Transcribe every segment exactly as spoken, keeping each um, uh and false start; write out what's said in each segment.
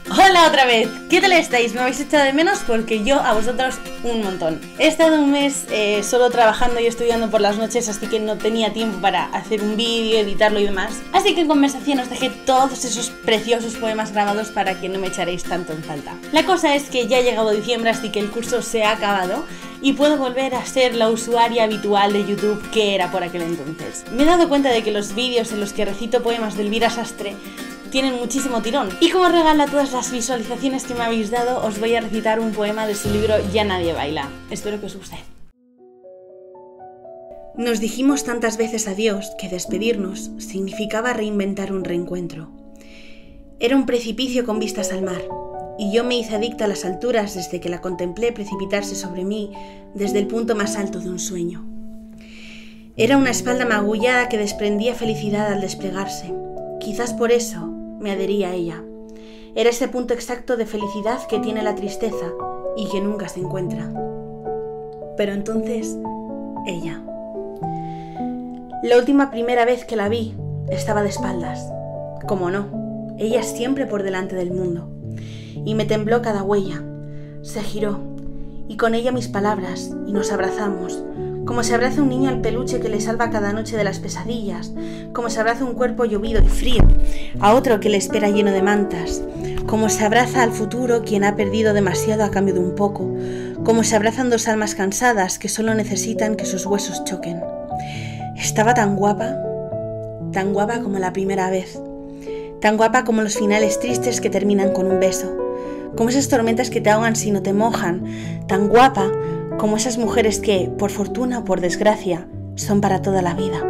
Hola otra vez, ¿qué tal estáis? ¿Me habéis echado de menos? Porque yo a vosotros un montón. He estado un mes eh, solo trabajando y estudiando por las noches, así que no tenía tiempo para hacer un vídeo, editarlo y demás. Así que en conversación os dejé todos esos preciosos poemas grabados para que no me echaréis tanto en falta. La cosa es que ya ha llegado diciembre, así que el curso se ha acabado y puedo volver a ser la usuaria habitual de YouTube que era por aquel entonces. Me he dado cuenta de que los vídeos en los que recito poemas de Elvira Sastre tienen muchísimo tirón. Y como regalo a todas las visualizaciones que me habéis dado, os voy a recitar un poema de su libro Ya nadie baila. Espero que os guste. Nos dijimos tantas veces adiós que despedirnos significaba reinventar un reencuentro. Era un precipicio con vistas al mar, y yo me hice adicta a las alturas desde que la contemplé precipitarse sobre mí desde el punto más alto de un sueño. Era una espalda magullada que desprendía felicidad al desplegarse. Quizás por eso me adherí a ella. Era ese punto exacto de felicidad que tiene la tristeza y que nunca se encuentra. Pero entonces, ella. La última primera vez que la vi, estaba de espaldas. Como no, ella siempre por delante del mundo. Y me tembló cada huella. Se giró, y con ella mis palabras, y nos abrazamos, como se abraza un niño al peluche que le salva cada noche de las pesadillas, como se abraza un cuerpo llovido y frío a otro que le espera lleno de mantas, como se abraza al futuro quien ha perdido demasiado a cambio de un poco, como se abrazan dos almas cansadas que solo necesitan que sus huesos choquen. Estaba tan guapa, tan guapa como la primera vez, tan guapa como los finales tristes que terminan con un beso, como esas tormentas que te ahogan si no te mojan, tan guapa como esas mujeres que, por fortuna o por desgracia, son para toda la vida.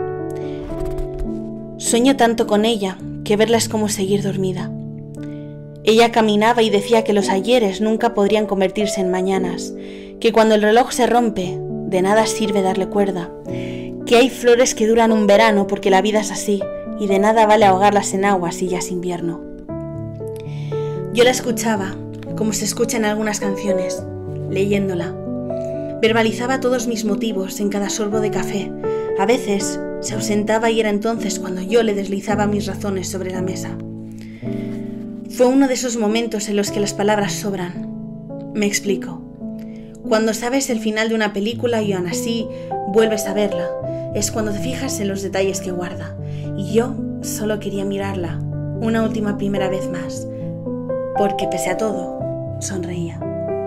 Sueño tanto con ella que verla es como seguir dormida. Ella caminaba y decía que los ayeres nunca podrían convertirse en mañanas, que cuando el reloj se rompe, de nada sirve darle cuerda, que hay flores que duran un verano porque la vida es así y de nada vale ahogarlas en agua si ya es invierno. Yo la escuchaba, como se escucha en algunas canciones, leyéndola. Verbalizaba todos mis motivos en cada sorbo de café. A veces se ausentaba y era entonces cuando yo le deslizaba mis razones sobre la mesa. Fue uno de esos momentos en los que las palabras sobran. Me explico. Cuando sabes el final de una película y aún así vuelves a verla, es cuando te fijas en los detalles que guarda. Y yo solo quería mirarla una última primera vez más, porque pese a todo, sonreía.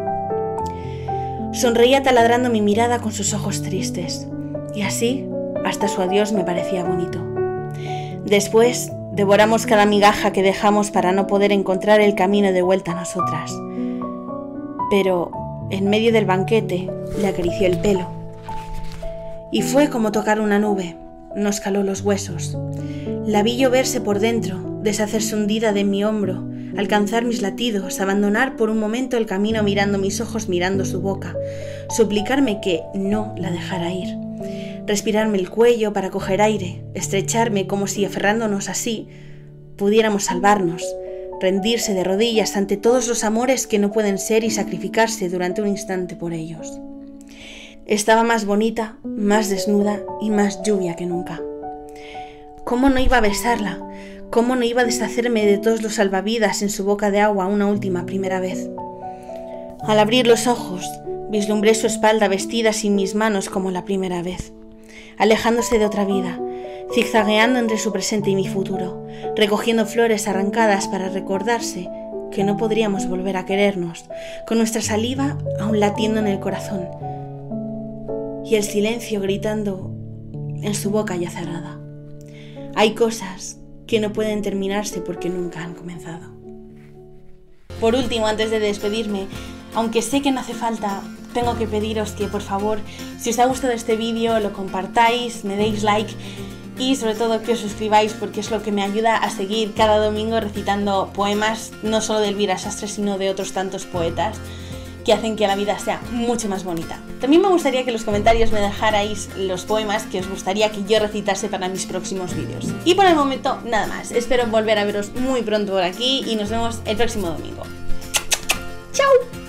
Sonreía taladrando mi mirada con sus ojos tristes, y así hasta su adiós me parecía bonito. Después devoramos cada migaja que dejamos para no poder encontrar el camino de vuelta a nosotras. Pero en medio del banquete le acarició el pelo. Y fue como tocar una nube, nos caló los huesos. La vi lloverse por dentro, deshacerse hundida de mi hombro, alcanzar mis latidos, abandonar por un momento el camino mirando mis ojos, mirando su boca, suplicarme que no la dejara ir, respirarme el cuello para coger aire, estrecharme como si aferrándonos así pudiéramos salvarnos, rendirse de rodillas ante todos los amores que no pueden ser y sacrificarse durante un instante por ellos. Estaba más bonita, más desnuda y más lluvia que nunca. ¿Cómo no iba a besarla? ¿Cómo no iba a deshacerme de todos los salvavidas en su boca de agua una última primera vez? Al abrir los ojos, vislumbré su espalda vestida sin mis manos como la primera vez, alejándose de otra vida, zigzagueando entre su presente y mi futuro, recogiendo flores arrancadas para recordarse que no podríamos volver a querernos, con nuestra saliva aún latiendo en el corazón y el silencio gritando en su boca ya cerrada. Hay cosas que no pueden terminarse porque nunca han comenzado. Por último, antes de despedirme, aunque sé que no hace falta, tengo que pediros que por favor, si os ha gustado este vídeo, lo compartáis, me deis like y sobre todo que os suscribáis porque es lo que me ayuda a seguir cada domingo recitando poemas, no solo de Elvira Sastre, sino de otros tantos poetas que hacen que la vida sea mucho más bonita. También me gustaría que en los comentarios me dejarais los poemas que os gustaría que yo recitase para mis próximos vídeos. Y por el momento, nada más. Espero volver a veros muy pronto por aquí y nos vemos el próximo domingo. ¡Chao!